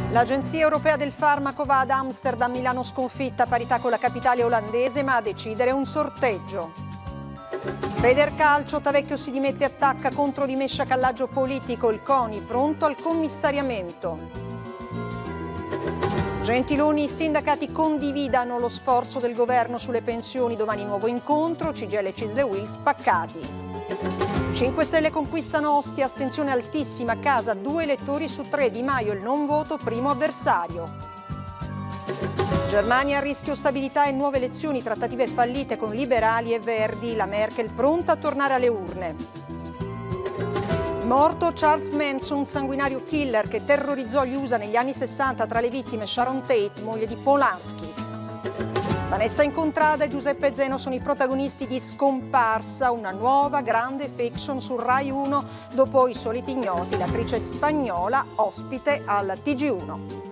L'Agenzia Europea del Farmaco va ad Amsterdam, Milano sconfitta, parità con la capitale olandese, ma a decidere un sorteggio. Federcalcio, Tavecchio si dimette e attacca contro di me sciacallaggio politico, il CONI pronto al commissariamento. Gentiloni, i sindacati condividano lo sforzo del governo sulle pensioni, domani nuovo incontro, CGIL e CISL e UIL spaccati. 5 Stelle conquistano Ostia, astensione altissima, Casa, 2 elettori su 3, Di Maio il non voto, primo avversario. Germania a rischio stabilità e nuove elezioni, trattative fallite con liberali e verdi, la Merkel pronta a tornare alle urne. Morto Charles Manson, sanguinario killer che terrorizzò gli USA negli anni 60, tra le vittime Sharon Tate, moglie di Polanski. Vanessa Incontrada e Giuseppe Zeno sono i protagonisti di Scomparsa, una nuova grande fiction su Rai 1 dopo I soliti ignoti, l'attrice spagnola ospite al TG1.